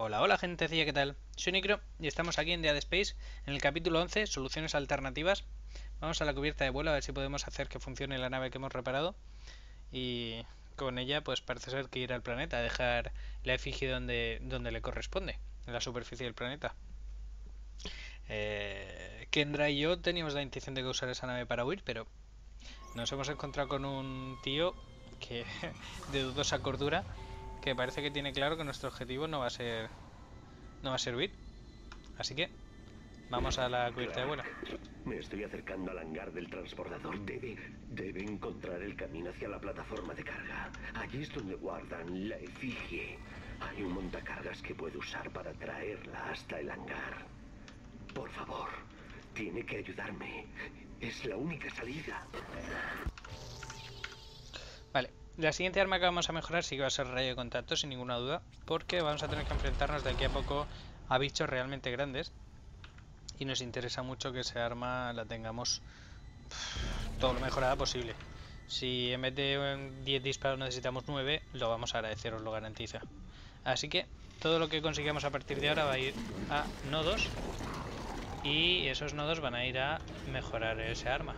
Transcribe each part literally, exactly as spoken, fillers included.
Hola, hola gentecilla, ¿qué tal? Soy Nicro y estamos aquí en Dead Space en el capítulo once, soluciones alternativas. Vamos a la cubierta de vuelo a ver si podemos hacer que funcione la nave que hemos reparado y con ella pues parece ser que ir al planeta, dejar la efigie donde, donde le corresponde, en la superficie del planeta. Eh, Kendra y yo teníamos la intención de usar esa nave para huir, pero nos hemos encontrado con un tío que de dudosa cordura que parece que tiene claro que nuestro objetivo no va a ser no va a ser huir. Así que vamos a la cubierta de vuelo. Me estoy acercando al hangar del transbordador. Debe, debe encontrar el camino hacia la plataforma de carga. Allí es donde guardan la efigie. Hay un montacargas que puede usar para traerla hasta el hangar. Por favor, tiene que ayudarme. Es la única salida. Vale, la siguiente arma que vamos a mejorar sí que va a ser rayo de contacto, sin ninguna duda, porque vamos a tener que enfrentarnos de aquí a poco a bichos realmente grandes. Y nos interesa mucho que esa arma la tengamos todo lo mejorada posible. Si en vez de diez disparos necesitamos nueve, lo vamos a agradecer, os lo garantizo. Así que todo lo que consigamos a partir de ahora va a ir a nodos. Y esos nodos van a ir a mejorar esa arma.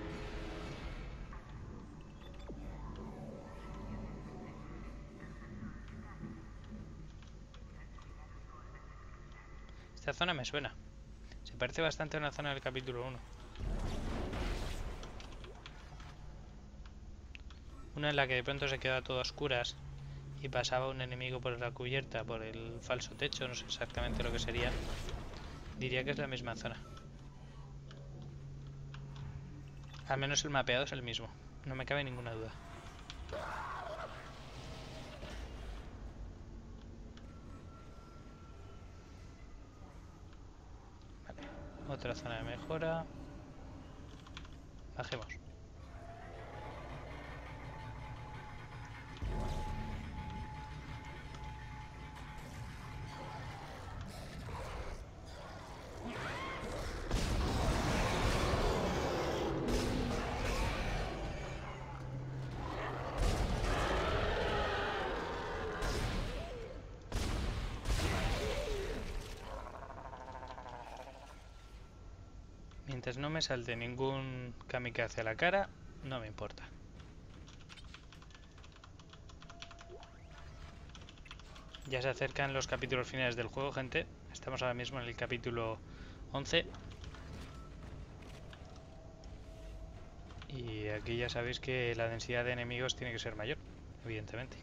Esta zona me suena. Se parece bastante a una zona del capítulo uno. Una en la que de pronto se quedaba todo a oscuras y pasaba un enemigo por la cubierta, por el falso techo, no sé exactamente lo que sería. Diría que es la misma zona. Al menos el mapeado es el mismo, no me cabe ninguna duda. Vale, otra zona de mejora. Bajemos. Mientras no me salte ningún kamikaze a la cara, no me importa. Ya se acercan los capítulos finales del juego, gente. Estamos ahora mismo en el capítulo once. Y aquí ya sabéis que la densidad de enemigos tiene que ser mayor, evidentemente.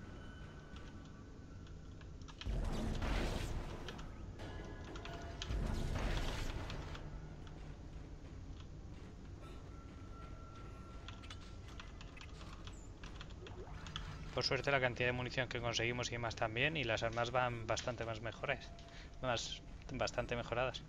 Por suerte la cantidad de munición que conseguimos y más también, y las armas van bastante más mejoras, más, bastante mejoradas.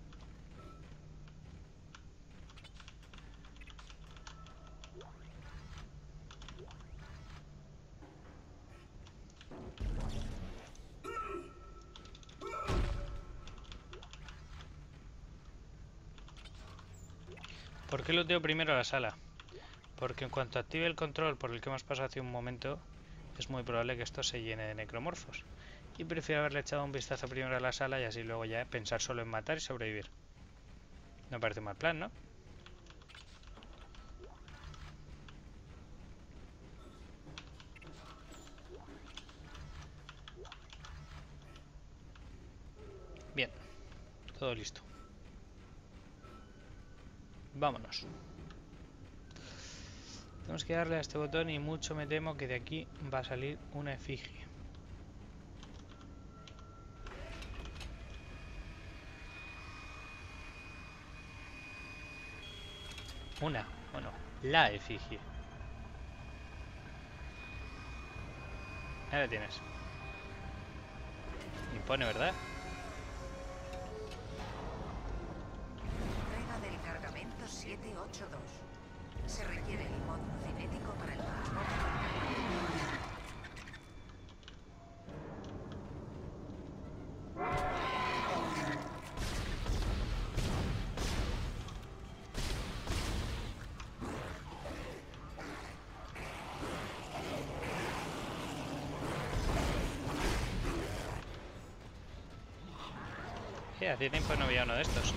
¿Por qué luteo primero la sala? Porque en cuanto active el control por el que hemos pasado hace un momento, es muy probable que esto se llene de necromorfos. Y prefiero haberle echado un vistazo primero a la sala y así luego ya pensar solo en matar y sobrevivir. No parece un mal plan, ¿no? Bien, todo listo. Vámonos. Tenemos que darle a este botón y mucho me temo que de aquí va a salir una efigie. Una, bueno, la efigie. Ahí la tienes. Impone, ¿verdad? Entrega del cargamento siete ocho dos. Se requiere el módulo cinético para el transporte. Sí, hace tiempo no veía uno de estos.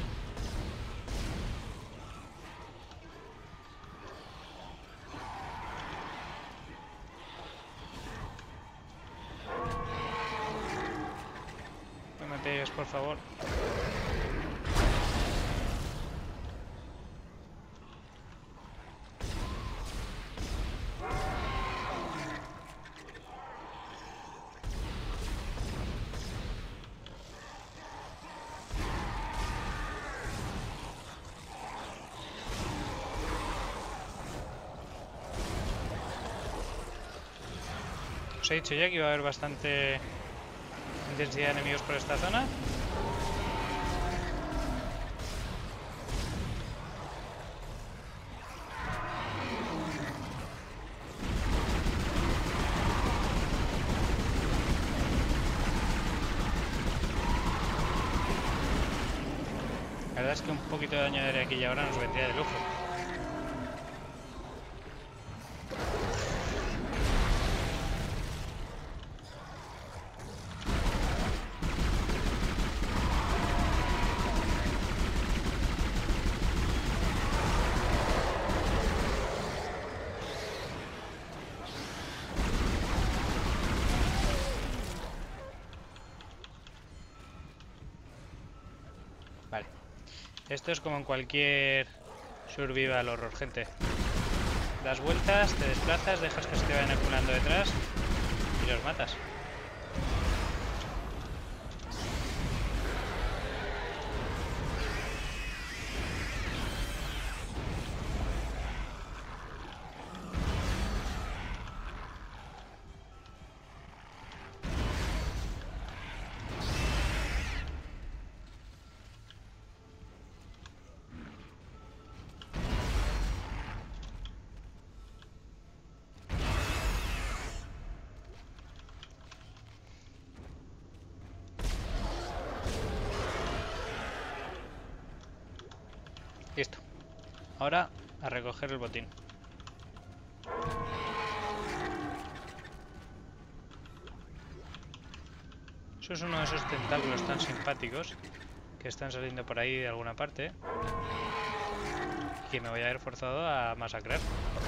No me pegues, por favor. Os he dicho ya que iba a haber bastante intensidad de enemigos por esta zona. La verdad es que un poquito de daño de aquí y ahora nos vendría de lujo. Vale. Esto es como en cualquier survival horror, gente. Das vueltas, te desplazas, dejas que se te vayan acumulando detrás y los matas. Listo. Ahora a recoger el botín. Eso es uno de esos tentáculos tan simpáticos que están saliendo por ahí de alguna parte y que me voy a ver forzado a masacrar.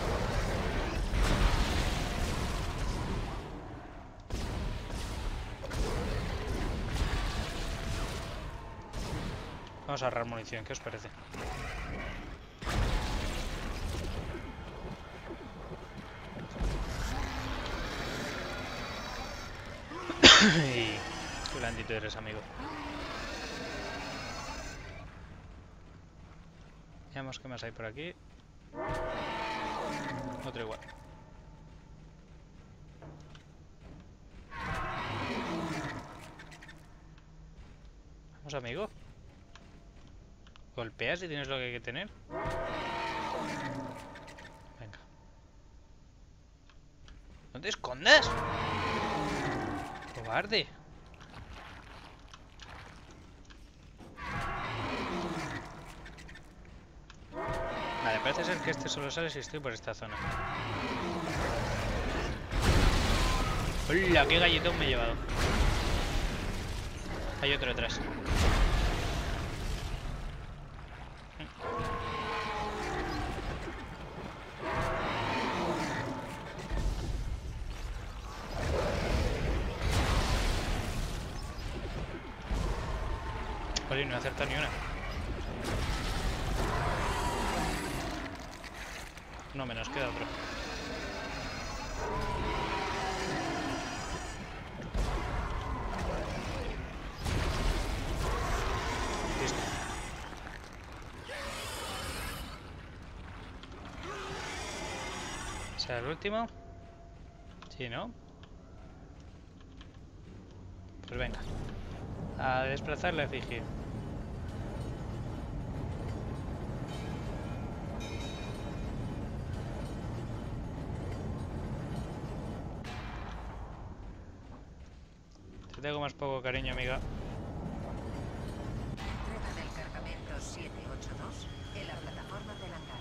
Vamos a ahorrar munición, ¿qué os parece? Y qué blandito eres, amigo. Veamos qué más hay por aquí. Otro igual. Vamos, amigo. Golpeas si tienes lo que hay que tener. Venga. ¡No te escondas! ¡Cobarde! Vale, parece ser que este solo sale si estoy por esta zona. ¡Hola! ¡Qué galletón me he llevado! Hay otro detrás. Oye, no he acertado ni una. No, menos queda otro. Listo. ¿Será el último? Sí, ¿no? Pues venga. A desplazar la efigie. Te tengo más poco cariño, amiga. Trata del cargamento siete ocho dos en la plataforma del hangar.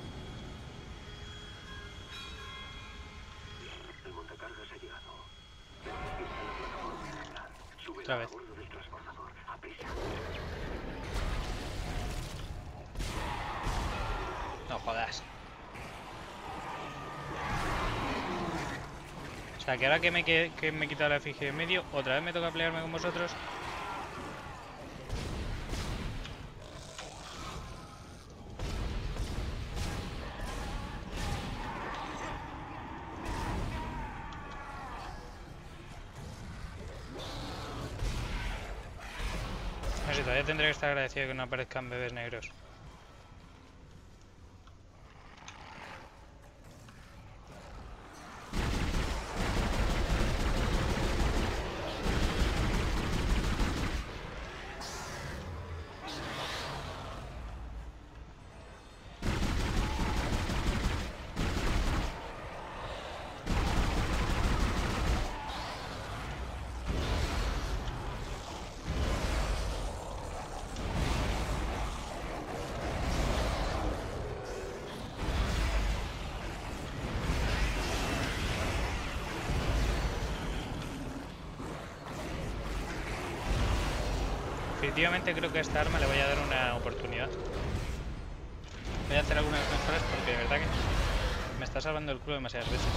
El montacargas ha llegado. Aquí está la plataforma del hangar. Sube Otra a vez. bordo del transportador. ¡A prisa! jodas. O sea, que ahora que me, que, que me he quitado la efigie en medio, otra vez me toca pelearme con vosotros. No sé, todavía tendré que estar agradecido que no aparezcan bebés negros. Definitivamente creo que a esta arma le voy a dar una oportunidad. Voy a hacer algunas mejoras porque de verdad que me está salvando el culo demasiadas veces.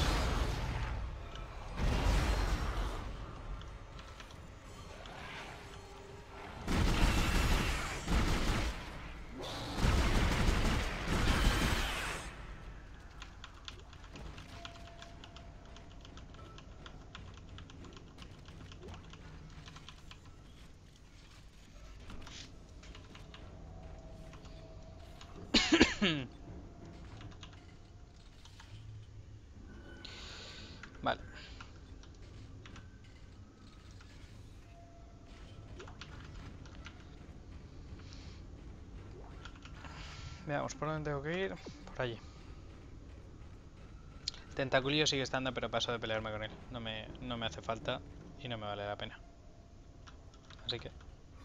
Vale. Veamos por dónde tengo que ir. Por allí. Tentaculillo sigue estando, pero paso de pelearme con él. No me, no me hace falta y no me vale la pena. Así que...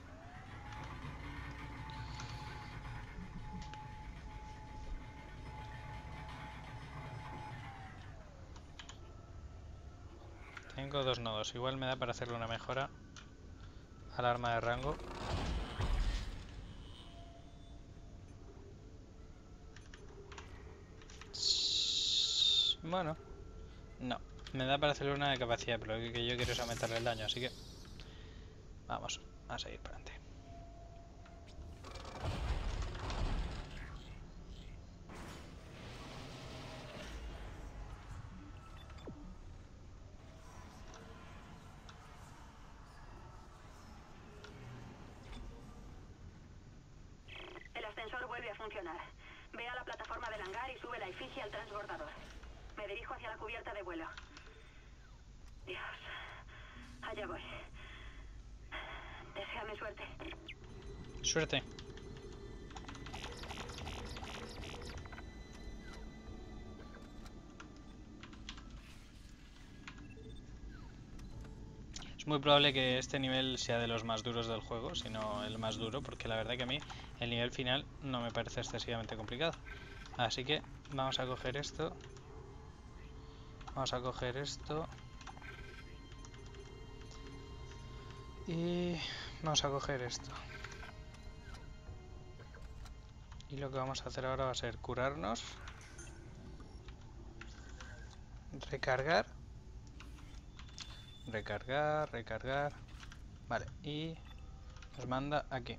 Tengo dos nodos. Igual me da para hacerle una mejora al arma de rango. Bueno, no. Me da para hacerle una de capacidad, pero lo que yo quiero es aumentarle el daño, así que... Vamos a seguir para adelante. El ascensor vuelve a funcionar. Ve a la plataforma del hangar y sube la efigie al transbordador. Me dirijo hacia la cubierta de vuelo. Dios. Allá voy. Deséame suerte. Suerte. Es muy probable que este nivel sea de los más duros del juego, si no el más duro, porque la verdad que a mí el nivel final no me parece excesivamente complicado. Así que vamos a coger esto. Vamos a coger esto. Y vamos a coger esto. Y lo que vamos a hacer ahora va a ser curarnos. Recargar. Recargar, recargar. Vale, y nos manda aquí.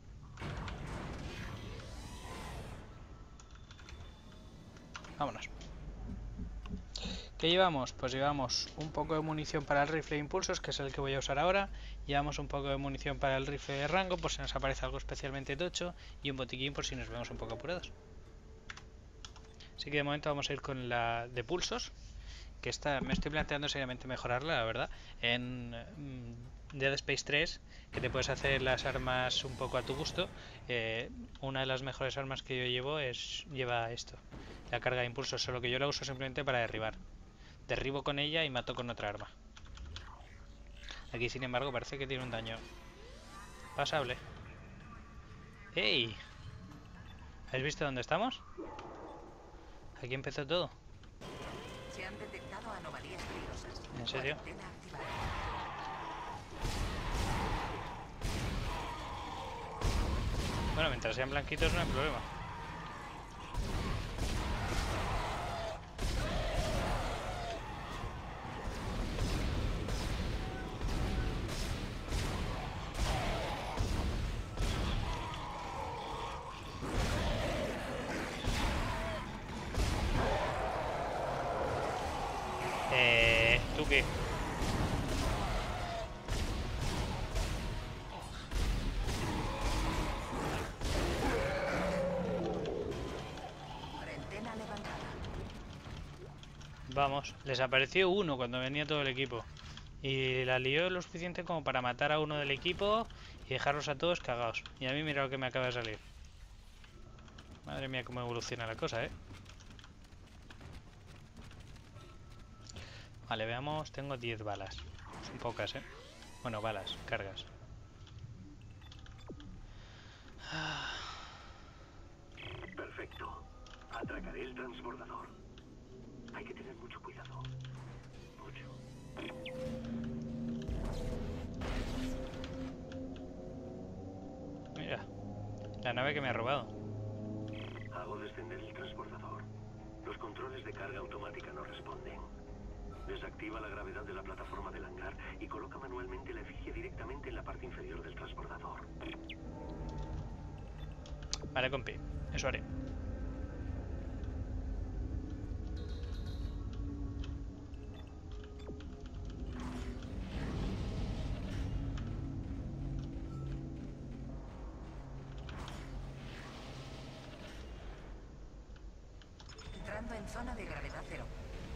Vámonos. ¿Qué llevamos? Pues llevamos un poco de munición para el rifle de impulsos, que es el que voy a usar ahora. Llevamos un poco de munición para el rifle de rango, por si nos aparece algo especialmente tocho. Y un botiquín por si nos vemos un poco apurados. Así que de momento vamos a ir con la de pulsos. Que esta me estoy planteando seriamente mejorarla, la verdad. En mm, Dead Space tres, que te puedes hacer las armas un poco a tu gusto. Eh, una de las mejores armas que yo llevo es lleva esto, la carga de impulsos, solo que yo la uso simplemente para derribar. Derribo con ella y mato con otra arma. Aquí, sin embargo, parece que tiene un daño pasable. ¡Ey! ¿Habéis visto dónde estamos? Aquí empezó todo. Se han detectado anomalías peligrosas. ¿En serio? Cuarentena activada. Bueno, mientras sean blanquitos no hay problema. tú qué? Cuarentena levantada. Vamos, les apareció uno cuando venía todo el equipo. Y la lió lo suficiente como para matar a uno del equipo y dejarlos a todos cagados. Y a mí mira lo que me acaba de salir. Madre mía, cómo evoluciona la cosa, ¿eh? Vale, veamos, tengo diez balas. Son pocas, ¿eh? Bueno, balas, cargas. Perfecto. Atracaré el transbordador. Hay que tener mucho cuidado. Mucho. Mira, la nave que me ha robado. Hago descender el transbordador. Los controles de carga automática no responden. Desactiva la gravedad de la plataforma del hangar y coloca manualmente la efigie directamente en la parte inferior del transbordador. Vale, compi, eso haré. Entrando en zona de gravedad cero.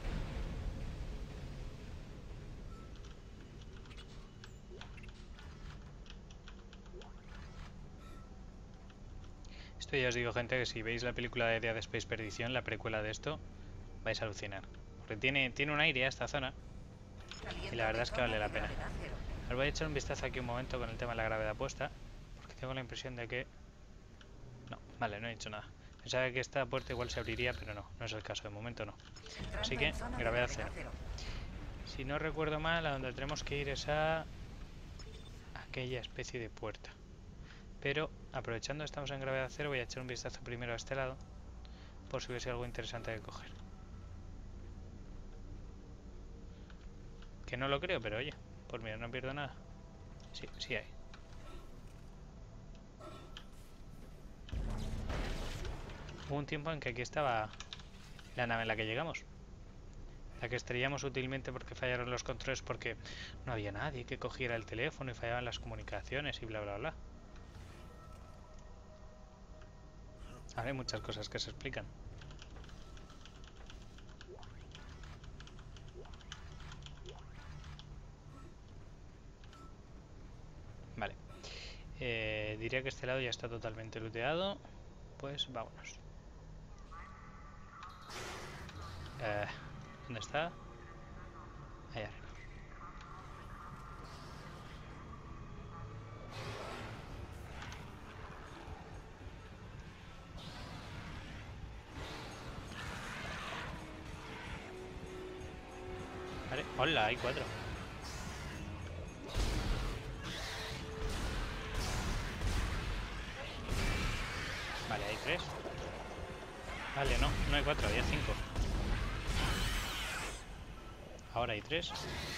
Esto ya os digo, gente, que si veis la película de Dead Space Perdición, la precuela de esto, vais a alucinar. Porque tiene, tiene un aire a esta zona. Y la verdad es que vale la pena. Os voy a echar un vistazo aquí un momento con el tema de la gravedad puesta. Porque tengo la impresión de que... No, vale, no he hecho nada. Pensaba que esta puerta igual se abriría, pero no, no es el caso, de momento no. Así que, gravedad cero. Si no recuerdo mal, a donde tenemos que ir es a... aquella especie de puerta. Pero, aprovechando que estamos en gravedad cero, voy a echar un vistazo primero a este lado. Por si hubiese algo interesante que coger. Que no lo creo, pero oye, por mira, no pierdo nada. Sí, sí hay. Hubo un tiempo en que aquí estaba la nave en la que llegamos. La que estrellamos útilmente porque fallaron los controles, porque no había nadie que cogiera el teléfono y fallaban las comunicaciones y bla bla bla. Ahora hay muchas cosas que se explican. Vale. Eh, diría que este lado ya está totalmente looteado. Pues vámonos. Eh, ¿Dónde está? Ahí arriba. Vale, hola, hay cuatro. Vale, hay tres. Vale, no, no hay cuatro, había cinco. Ahora hay tres.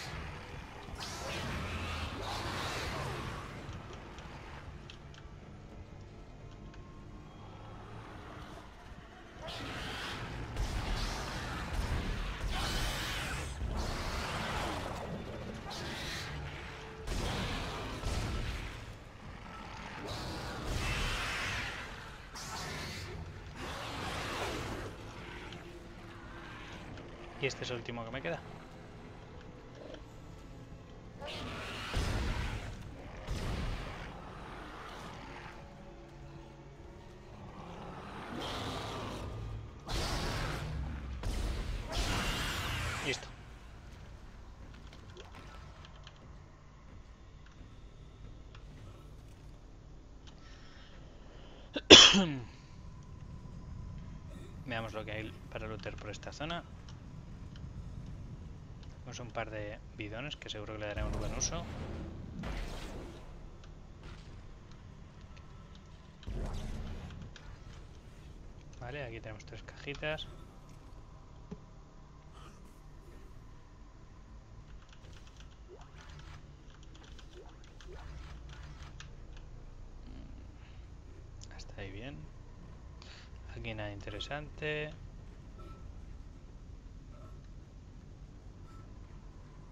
Y este es el último que me queda. Listo. Veamos lo que hay para lootear por esta zona. Tenemos un par de bidones que seguro que le daremos buen uso. Vale, aquí tenemos tres cajitas. Hasta ahí bien. Aquí nada interesante.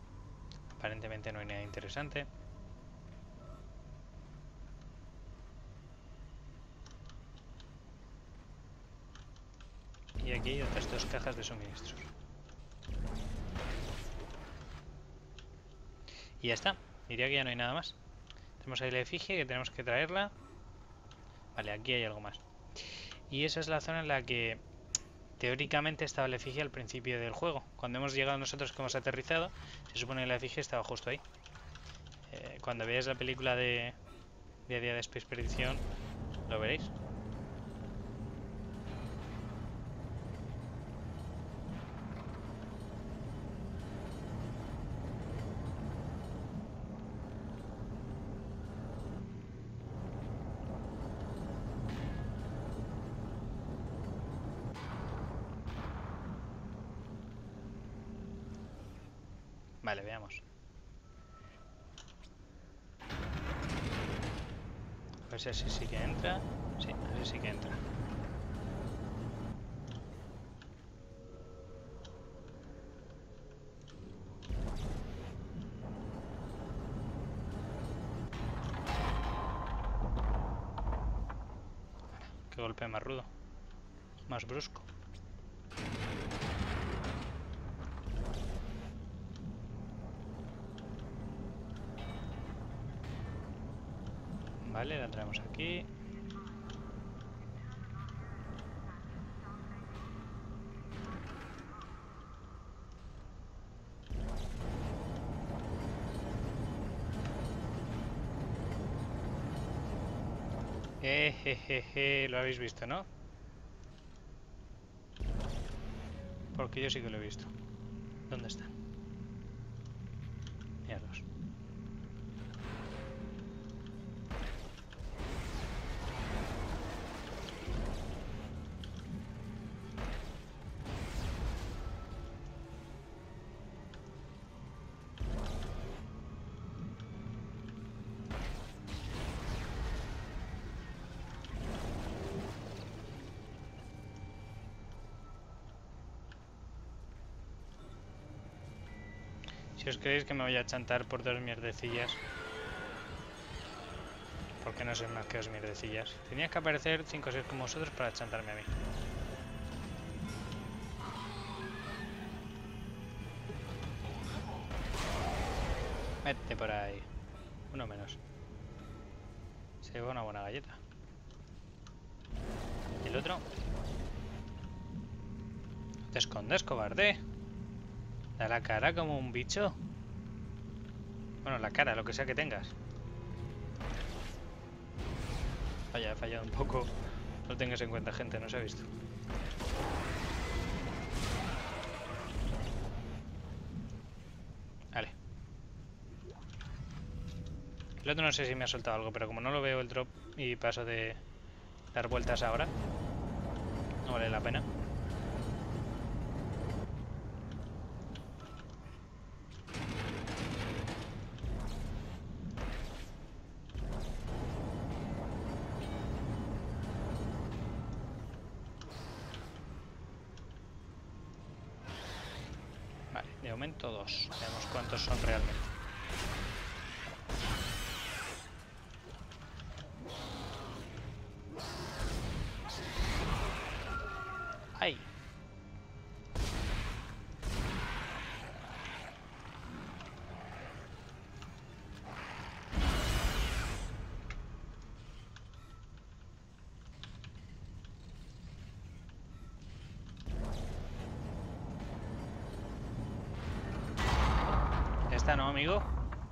Aparentemente no hay nada interesante. Y aquí hay otras dos cajas de suministros. Y ya está. Diría que ya no hay nada más. Tenemos ahí la efigie, que tenemos que traerla. Vale, aquí hay algo más. Y esa es la zona en la que teóricamente estaba la efigie al principio del juego. Cuando hemos llegado nosotros que hemos aterrizado, se supone que la efigie estaba justo ahí. Eh, cuando veáis la película de Día a Día de Space Expedition, lo veréis. Vale, veamos. A ver si así sí que entra. Sí, así sí que entra. Qué golpe más rudo. Más brusco. Vale, la traemos aquí. Ejejeje, lo habéis visto, ¿no? Porque yo sí que lo he visto. ¿Dónde están? Míralos. Si os creéis que me voy a chantar por dos mierdecillas, porque no soy más que dos mierdecillas. Tenía que aparecer cinco o seis como vosotros para chantarme a mí. Vete por ahí. Uno menos. Se lleva una buena galleta. ¿Y el otro? No te escondas, cobarde. Da la cara como un bicho. Bueno, la cara, lo que sea que tengas. Vaya, he fallado un poco. No tengas en cuenta, gente, no se ha visto. Vale. El otro no sé si me ha soltado algo, pero como no lo veo el drop y paso de dar vueltas ahora, no vale la pena. De momento dos. Veamos cuántos son realmente. ¡Ay! ¿No, amigo?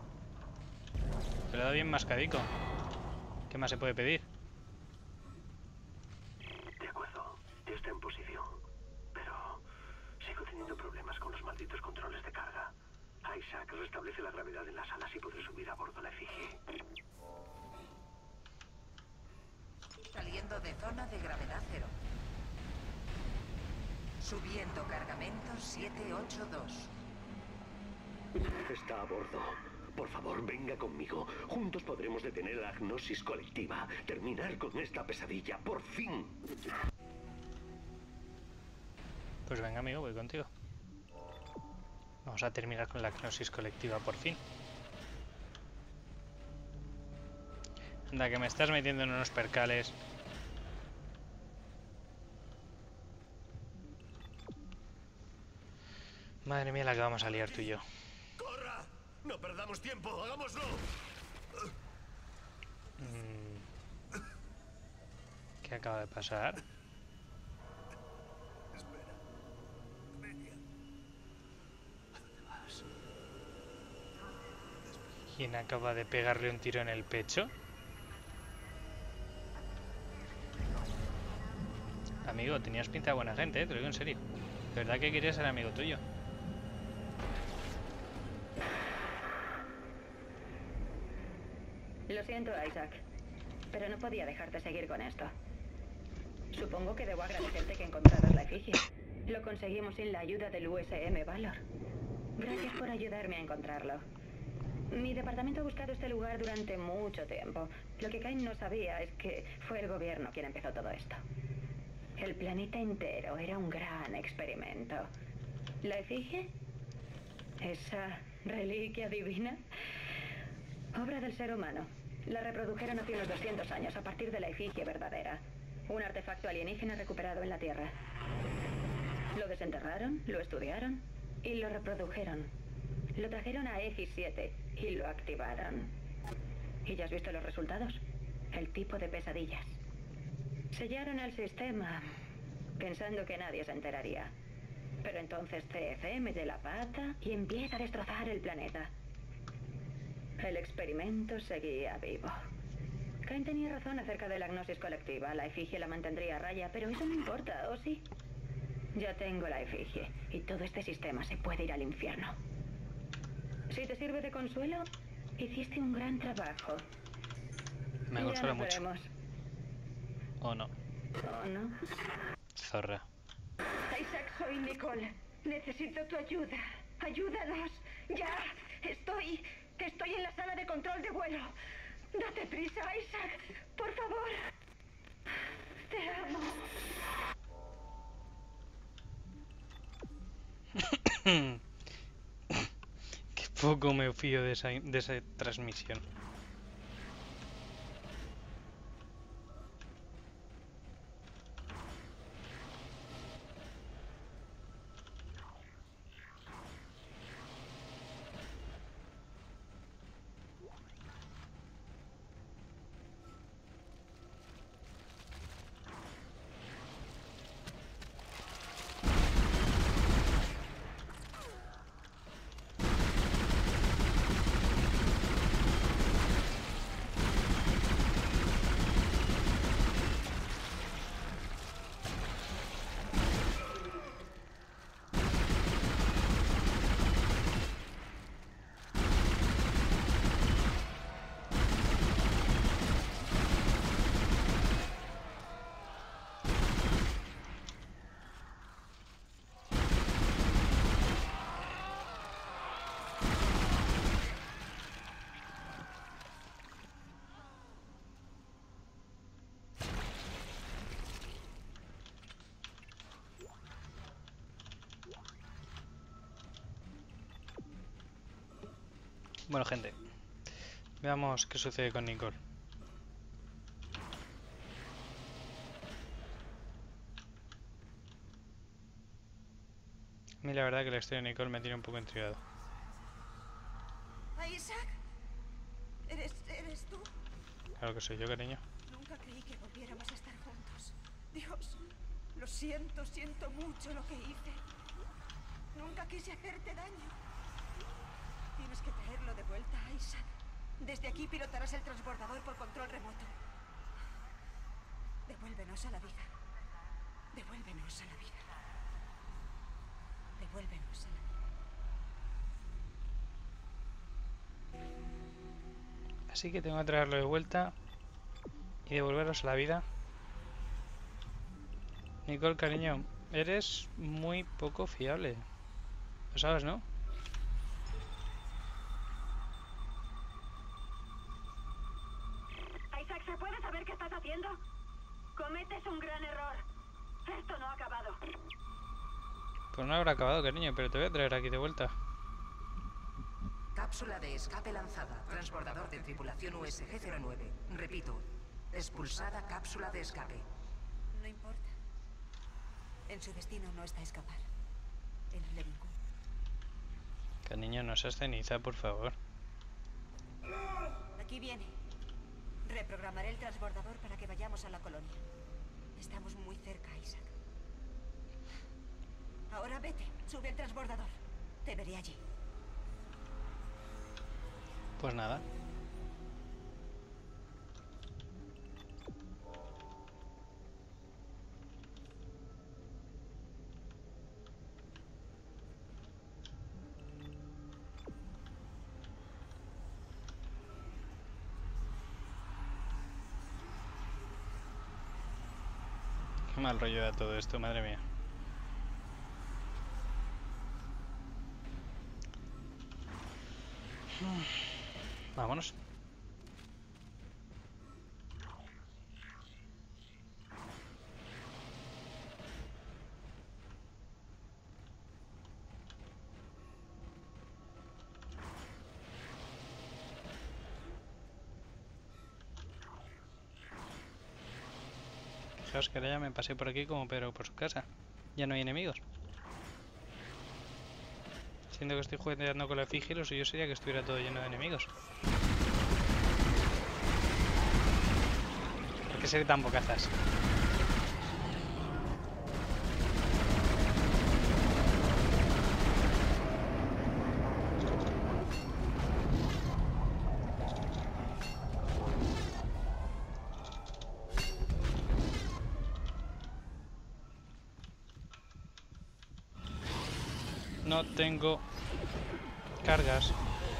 Te lo he dado bien mascadico. ¿Qué más se puede pedir? De acuerdo, está en posición. Pero sigo teniendo problemas con los malditos controles de carga. Isaac restablece la gravedad en las alas y podré subir a bordo la efigie. Saliendo de zona de gravedad cero. Subiendo cargamento siete ocho dos. Está a bordo. Por favor, venga conmigo. Juntos podremos detener la agnosis colectiva. Terminar con esta pesadilla, por fin. Pues venga, amigo, voy contigo. Vamos a terminar con la gnosis colectiva por fin. Anda, que me estás metiendo en unos percales. Madre mía, la que vamos a liar tú y yo. ¡Corra! ¡No perdamos tiempo! ¡Hagámoslo! Mm. ¿Qué acaba de pasar? Espera. Media. ¿A dónde vas? ¿Quién acaba de pegarle un tiro en el pecho? Amigo, tenías pinta de buena gente, ¿eh? Te lo digo en serio. ¿De verdad que querías ser amigo tuyo? Lo siento, Isaac, pero no podía dejarte seguir con esto. Supongo que debo agradecerte que encontraras la efigie. Lo conseguimos sin la ayuda del U S M Valor. Gracias por ayudarme a encontrarlo. Mi departamento ha buscado este lugar durante mucho tiempo. Lo que Cain no sabía es que fue el gobierno quien empezó todo esto. El planeta entero era un gran experimento. ¿La efigie? ¿Esa reliquia divina? Obra del ser humano. La reprodujeron hace unos doscientos años a partir de la efigie verdadera. Un artefacto alienígena recuperado en la Tierra. Lo desenterraron, lo estudiaron y lo reprodujeron. Lo trajeron a X siete y lo activaron. ¿Y ya has visto los resultados? El tipo de pesadillas. Sellaron el sistema pensando que nadie se enteraría. Pero entonces C F mete la pata y empieza a destrozar el planeta. El experimento seguía vivo. Cain tenía razón acerca de la gnosis colectiva. La efigie la mantendría a raya, pero eso no importa, ¿o sí? Ya tengo la efigie y todo este sistema se puede ir al infierno. Si te sirve de consuelo, hiciste un gran trabajo. Me Ya consuela nos mucho. veremos. ¿O no? ¿O no? Zorra. Isaac, soy Nicole. Necesito tu ayuda. Ayúdanos. Ya. Estoy... Estoy en la sala de control de vuelo. Date prisa, Isaac. Por favor. Te amo. Qué poco me fío de esa, de esa transmisión. Bueno, gente, veamos qué sucede con Nicole. A mí la verdad que la historia de Nicole me tiene un poco intrigado. Isaac, ¿eres, eres tú? Claro que soy yo, cariño. Nunca creí que volviéramos a estar juntos. Dios, lo siento, siento mucho lo que hice. Nunca quise hacerte daño. Tienes que traerlo de vuelta, Isaac. Desde aquí pilotarás el transbordador por control remoto. Devuélvenos a la vida. Devuélvenos a la vida. Devuélvenos a la vida. Así que tengo que traerlo de vuelta y devolveros a la vida. Nicole, cariño, eres muy poco fiable. Lo sabes, ¿no? Isaac, ¿se puede saber qué estás haciendo? Cometes un gran error. Esto no ha acabado. Pues no habrá acabado, cariño, pero te voy a traer aquí de vuelta. Cápsula de escape lanzada. Transbordador de tripulación U S G cero nueve. Repito. Expulsada cápsula de escape. No importa. En su destino no está escapar. En Levincú. Que el niño no se ceniza, por favor. Aquí viene. Reprogramaré el transbordador para que vayamos a la colonia. Estamos muy cerca, Isaac. Ahora vete. Sube el transbordador. Te veré allí. Pues nada. Qué mal rollo da todo esto, madre mía. Vámonos. Fijaos que ahora ya me pasé por aquí como Pedro por su casa. Ya no hay enemigos. Siendo que estoy jugando con la efigie, lo suyo sería que estuviera todo lleno de enemigos. ¿Por qué ser tan bocazas? No tengo cargas.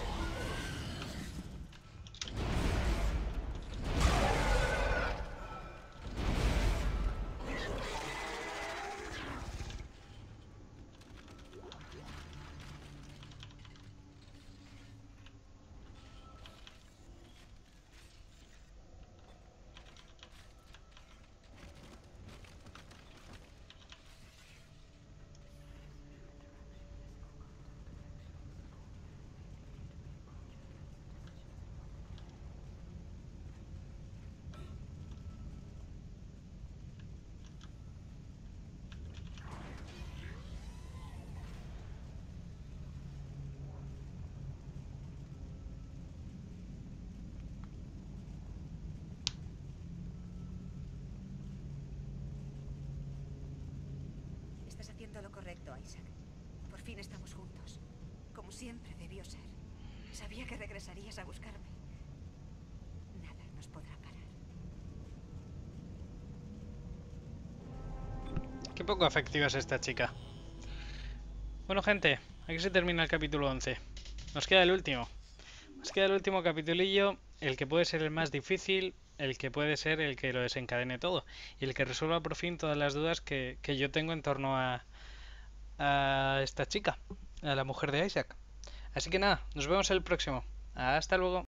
Estás haciendo lo correcto, Isaac. Por fin estamos juntos. Como siempre debió ser. Sabía que regresarías a buscarme. Nada nos podrá parar. Qué poco afectiva es esta chica. Bueno, gente, aquí se termina el capítulo once. Nos queda el último. Nos queda el último capitulillo, el que puede ser el más difícil, el que puede ser el que lo desencadene todo y el que resuelva por fin todas las dudas que, que yo tengo en torno a, a esta chica, a la mujer de Isaac. Así que nada, nos vemos el próximo. Hasta luego.